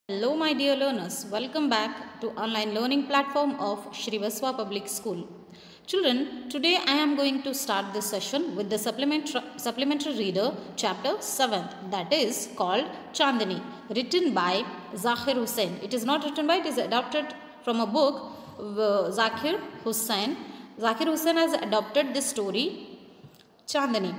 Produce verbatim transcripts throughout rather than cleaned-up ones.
Hello my dear learners, welcome back to online learning platform of Shrivaswa Public School. Children, today I am going to start this session with the supplementary, supplementary reader chapter seventh, that is called Chandani, written by Zakir Hussain. It is not written by, it is adapted from a book uh, Zakir Hussain. Zakir Hussain has adopted this story Chandani.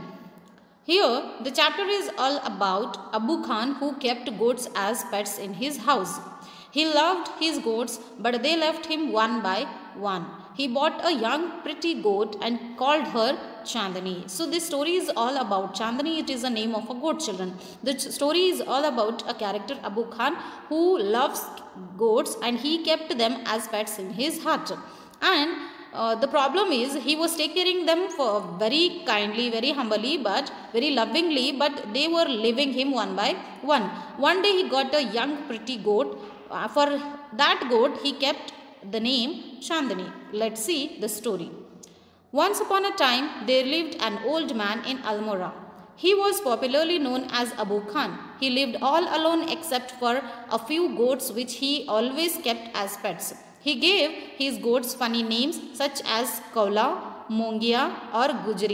Here, the chapter is all about Abu Khan who kept goats as pets in his house. He loved his goats, but they left him one by one. He bought a young pretty goat and called her Chandani. So this story is all about Chandani. It is the name of a goat, children. The story is all about a character Abu Khan who loves goats and he kept them as pets in his hut. And Uh, the problem is he was taking care of them for very kindly, very humbly, but very lovingly, but they were leaving him one by one. One day he got a young pretty goat. Uh, for that goat he kept the name Chandani. Let's see the story. Once upon a time there lived an old man in Almora. He was popularly known as Abu Khan. He lived all alone except for a few goats which he always kept as pets. He gave his goats funny names such as Kaula, Mongia or Gujri.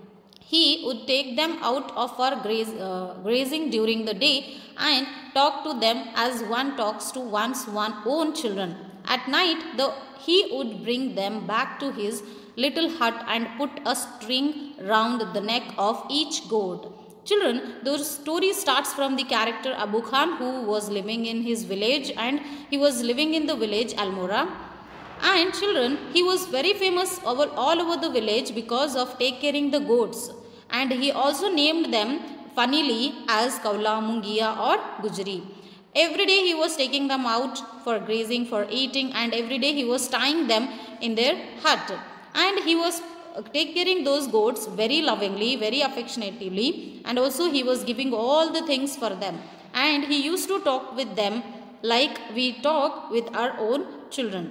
He would take them out of for graze, uh, grazing during the day and talk to them as one talks to one's one own children. At night, the, he would bring them back to his little hut and put a string round the neck of each goat. Children, the story starts from the character Abu Khan who was living in his village, and he was living in the village Almora. And children, he was very famous over, all over the village because of take caring the goats. And he also named them funnily as Kaula, Mungia or Gujri. Every day he was taking them out for grazing, for eating, and every day he was tying them in their hut. And he was take caring those goats very lovingly, very affectionately, and also he was giving all the things for them. And he used to talk with them like we talk with our own children.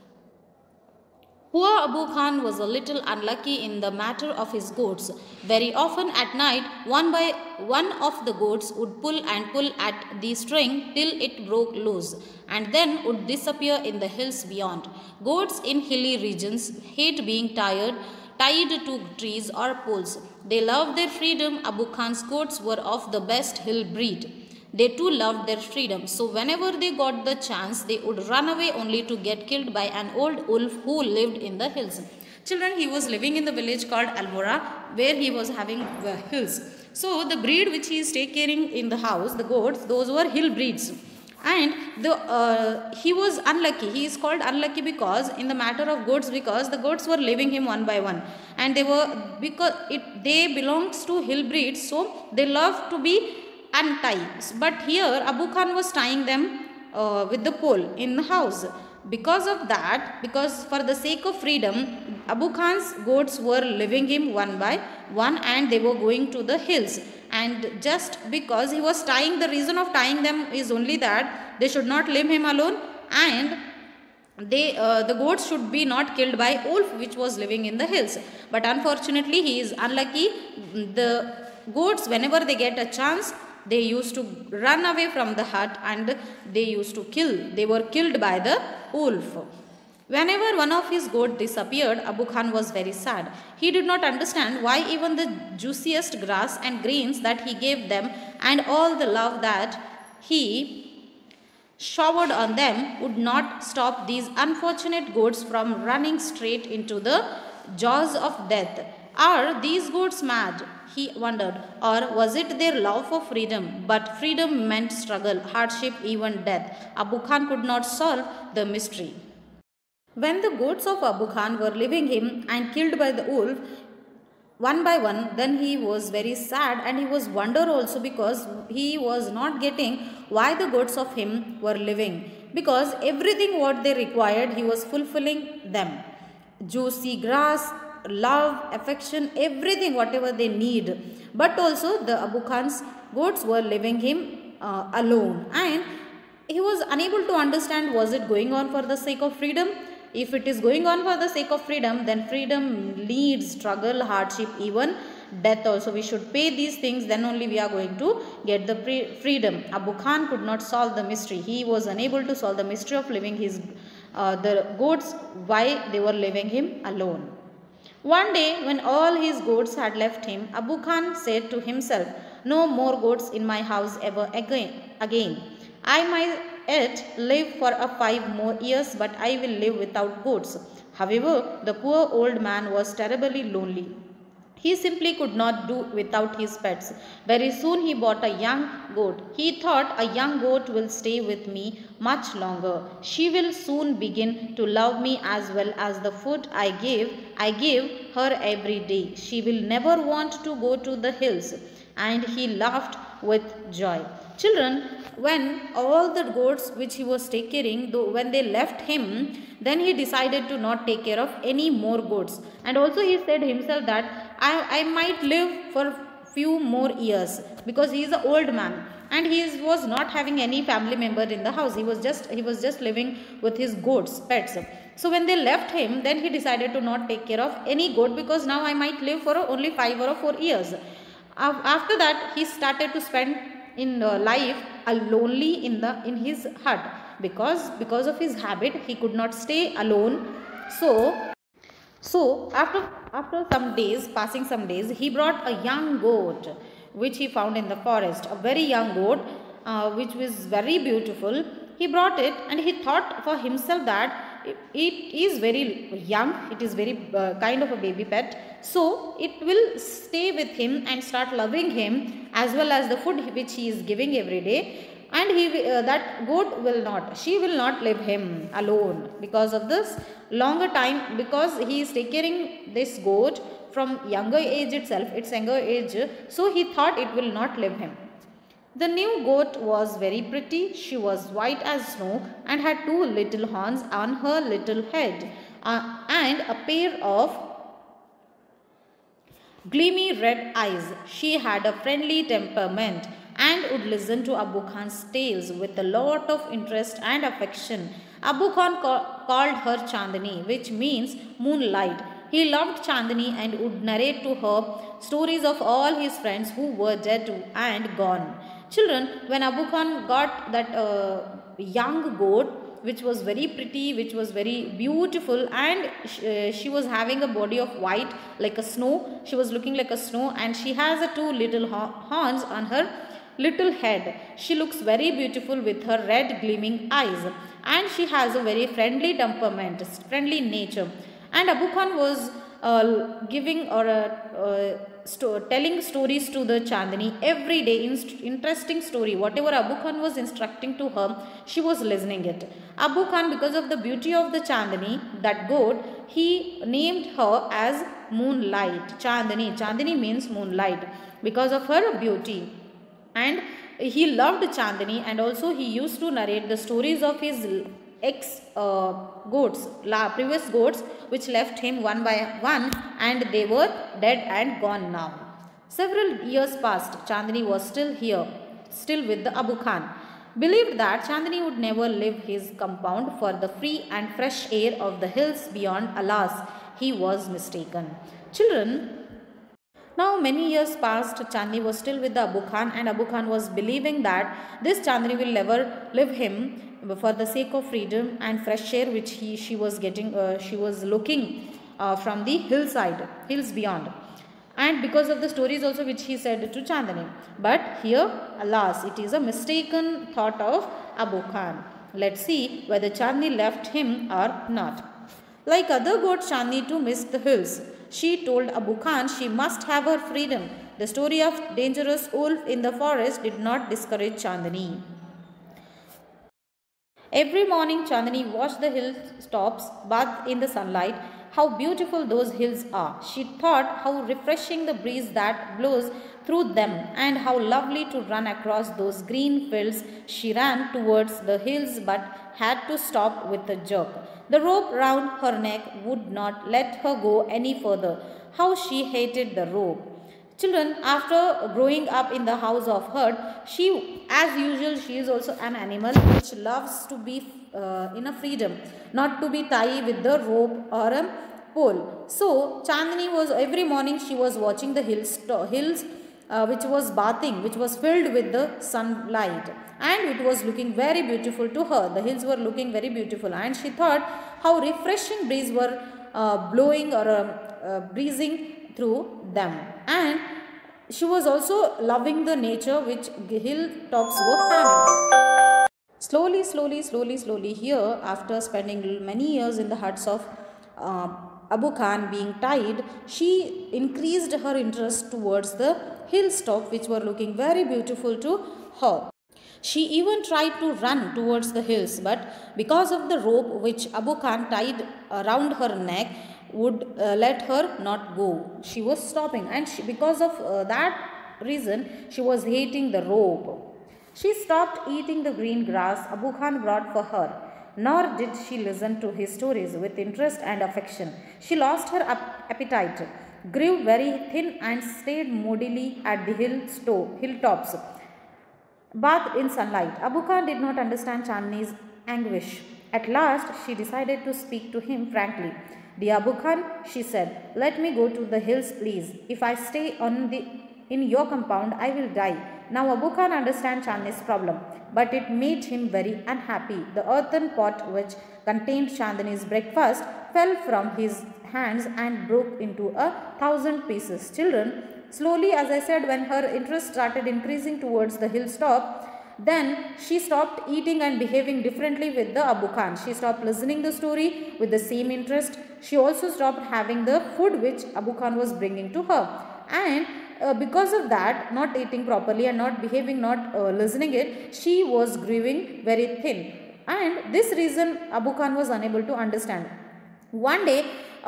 Poor Abu Khan was a little unlucky in the matter of his goats. Very often at night, one by one of the goats would pull and pull at the string till it broke loose, and then would disappear in the hills beyond. Goats in hilly regions hate being tired tied to trees or poles. They loved their freedom. Abu Khan's goats were of the best hill breed. They too loved their freedom. So whenever they got the chance, they would run away only to get killed by an old wolf who lived in the hills. Children, he was living in the village called Almora, where he was having uh, hills. So the breed which he is taking caring in the house, the goats, those were hill breeds. And the uh, he was unlucky. He is called unlucky because in the matter of goats, because the goats were leaving him one by one, and they were because it they belongs to hill breeds, so they love to be untied. But here Abu Khan was tying them uh, with the pole in the house. Because of that, because for the sake of freedom, Abu Khan's goats were leaving him one by one, and they were going to the hills. And just because he was tying, the reason of tying them is only that they should not leave him alone, and they uh, the goats should be not killed by wolf which was living in the hills. But unfortunately he is unlucky. The goats, whenever they get a chance, they used to run away from the hut and they used to kill. They were killed by the wolf. Whenever one of his goats disappeared, Abu Khan was very sad. He did not understand why even the juiciest grass and greens that he gave them and all the love that he showered on them would not stop these unfortunate goats from running straight into the jaws of death. Are these goats mad? He wondered. Or was it their love for freedom? But freedom meant struggle, hardship, even death. Abu Khan could not solve the mystery. When the goats of Abu Khan were leaving him and killed by the wolf, one by one, then he was very sad, and he was wonder also because he was not getting why the goats of him were living. Because everything what they required, he was fulfilling them. Juicy grass, love, affection, everything whatever they need. But also the Abu Khan's goats were leaving him uh, alone, and he was unable to understand, was it going on for the sake of freedom? If it is going on for the sake of freedom, then freedom needs struggle, hardship even, death also. We should pay these things, then only we are going to get the freedom. Abu Khan could not solve the mystery. He was unable to solve the mystery of leaving his uh, the goats, why they were leaving him alone. One day, when all his goats had left him, Abu Khan said to himself, "No more goats in my house ever again. again. I might yet live for a five more years, but I will live without goats." However, the poor old man was terribly lonely. He simply could not do without his pets. Very soon he bought a young goat. He thought, "A young goat will stay with me much longer. She will soon begin to love me as well as the food I give, I give her every day. She will never want to go to the hills." And he laughed with joy. Children, when all the goats which he was taking caring, though when they left him, then he decided to not take care of any more goats. And also he said himself that I, I might live for few more years, because he is an old man and he is, was not having any family member in the house. He was just he was just living with his goats, pets. So when they left him, then he decided to not take care of any goat, because now I might live for only five or four years. After that, he started to spend in life lonely in the in his hut, because because of his habit he could not stay alone. So so after after some days, passing some days, he brought a young goat which he found in the forest, a very young goat uh, which was very beautiful. He brought it and he thought for himself that it, it is very young, it is very uh, kind of a baby pet, so it will stay with him and start loving him as well as the food which he is giving every day. And he uh, that goat will not, she will not leave him alone because of this longer time, because he is taking caring this goat from younger age itself, its younger age, so he thought it will not leave him. The new goat was very pretty. She was white as snow and had two little horns on her little head uh, and a pair of gleamy red eyes. She had a friendly temperament and would listen to Abu Khan's tales with a lot of interest and affection. Abu Khan ca called her Chandni, which means moonlight. He loved Chandni and would narrate to her stories of all his friends who were dead and gone. Children, when Abu Khan got that uh, young goat, which was very pretty, which was very beautiful, and she, uh, she was having a body of white like a snow, she was looking like a snow, and she has a two little horns on her little head. She looks very beautiful with her red gleaming eyes, and she has a very friendly temperament, friendly nature. And Abu Khan was uh, giving or uh, uh, sto telling stories to the Chandni every day, interesting story. Whatever Abu Khan was instructing to her, she was listening it. Abu Khan, because of the beauty of the Chandni, that goat, he named her as Moonlight. Chandni, Chandni means moonlight, because of her beauty. And he loved Chandni, and also he used to narrate the stories of his ex uh, goats, la, previous goats, which left him one by one, and they were dead and gone now. Several years passed. Chandni was still here, still with the Abu Khan. Believed that Chandni would never leave his compound for the free and fresh air of the hills beyond. Alas, he was mistaken. Children, now many years passed. Chandni was still with the Abu Khan, and Abu Khan was believing that this Chandni will never leave him for the sake of freedom and fresh air which he she was getting, uh, she was looking uh, from the hillside, hills beyond, and because of the stories also which he said to Chandni. But here, alas, it is a mistaken thought of Abu Khan. Let's see whether Chandni left him or not. Like other goats, Chandni too missed the hills. She told Abu Khan she must have her freedom. The story of dangerous wolf in the forest did not discourage Chandni. Every morning, Chandni watched the hilltops bathe in the sunlight. How beautiful those hills are. She thought how refreshing the breeze that blows through them, and how lovely to run across those green fields. She ran towards the hills but had to stop with a jerk. The rope round her neck would not let her go any further. How she hated the rope. Children, after growing up in the house of herd, she, as usual, she is also an animal which loves to be uh, in a freedom, not to be tied with the rope or a pole. So Chandni was, every morning she was watching the hills, hills uh, which was bathing, which was filled with the sunlight, and it was looking very beautiful to her. The hills were looking very beautiful, and she thought how refreshing breeze were uh, blowing or uh, uh, breezing through them, and she was also loving the nature which hilltops were having. Slowly, slowly, slowly, slowly, here, after spending many years in the huts of uh, Abu Khan being tied, she increased her interest towards the hilltop, which were looking very beautiful to her. She even tried to run towards the hills, but because of the rope which Abu Khan tied around her neck would uh, let her not go. She was stopping, and she, because of uh, that reason, she was hating the rope. She stopped eating the green grass Abu Khan brought for her, nor did she listen to his stories with interest and affection. She lost her appetite, grew very thin, and stayed moodily at the hill hilltops, bathed in sunlight. Abu Khan did not understand Chandni's anguish. At last, she decided to speak to him frankly. "Dear Abu Khan," she said, "let me go to the hills, please. If I stay on the in your compound, I will die." Now Abu Khan understand Chandni's problem, but it made him very unhappy. The earthen pot which contained Chandni's breakfast fell from his hands and broke into a thousand pieces. Children, slowly, as I said, when her interest started increasing towards the hilltop, then she stopped eating and behaving differently with the Abu Khan. She stopped listening the story with the same interest. She also stopped having the food which Abu Khan was bringing to her. And uh, because of that, not eating properly and not behaving, not uh, listening it, she was growing very thin. And this reason Abu Khan was unable to understand. One day,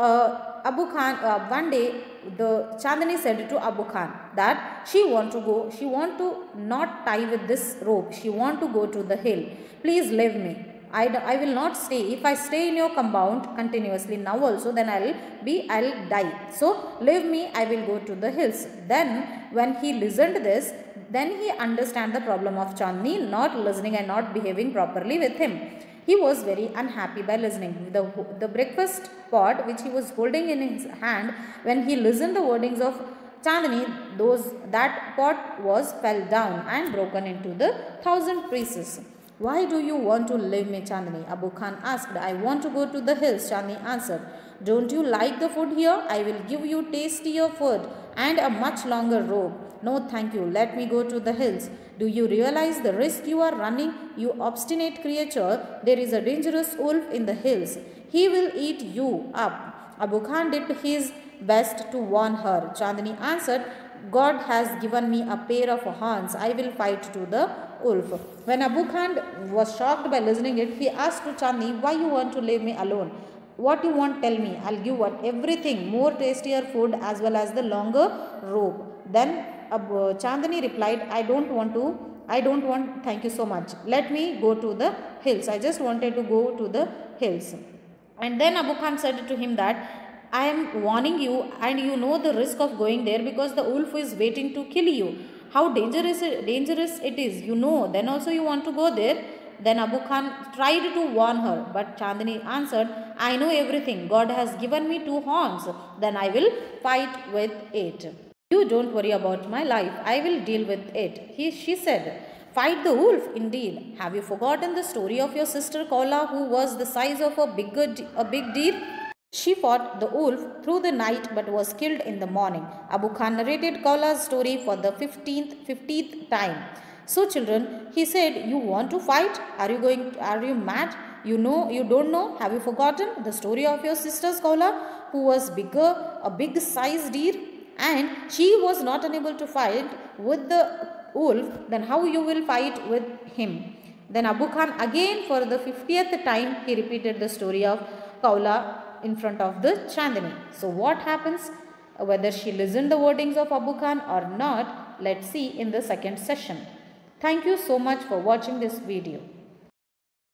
uh, Abu Khan, uh, one day, the Chandni said to Abu Khan that she want to go, she want to not tie with this rope, she want to go to the hill. Please leave me. I, I will not stay. If I stay in your compound continuously now also, then I will be, I will die. So leave me, I will go to the hills. Then when he listened this, then he understand the problem of Chandni not listening and not behaving properly with him. He was very unhappy by listening. The, the breakfast pot which he was holding in his hand, when he listened the wordings of Chandni, those, that pot was fell down and broken into the thousand pieces. "Why do you want to leave me, Chandni?" Abu Khan asked. "I want to go to the hills," Chandni answered. "Don't you like the food here? I will give you tastier food and a much longer rope." "No, thank you. Let me go to the hills." "Do you realize the risk you are running, you obstinate creature? There is a dangerous wolf in the hills. He will eat you up." Abu Khan did his best to warn her. Chandni answered, "God has given me a pair of horns. I will fight to the wolf." When Abu Khan was shocked by listening it, he asked to Chandni, "Why you want to leave me alone? What you want, tell me. I'll give what everything, more tastier food as well as the longer rope." Then Abu Chandni replied, "I don't want to, I don't want, thank you so much. Let me go to the hills. I just wanted to go to the hills." And then Abu Khan said to him that, "I am warning you, and you know the risk of going there because the wolf is waiting to kill you. How dangerous it, dangerous it is, you know. Then also you want to go there?" Then Abu Khan tried to warn her, but Chandni answered, "I know everything. God has given me two horns. Then I will fight with it. You don't worry about my life. I will deal with it." He, she said, "Fight the wolf, indeed. Have you forgotten the story of your sister Kaula, who was the size of a big, a big deer? She fought the wolf through the night but was killed in the morning." Abu Khan narrated Kaula's story for the fifteenth, fiftieth time. "So children," he said, "you want to fight? Are you going, are you mad? You know, you don't know? Have you forgotten the story of your sister Kaula, who was bigger, a big sized deer? And she was not unable to fight with the wolf, then how you will fight with him?" Then Abu Khan again for the fiftieth time he repeated the story of Kaula in front of the Chandni. So what happens? Whether she listened the wordings of Abu Khan or not, let's see in the second session. Thank you so much for watching this video.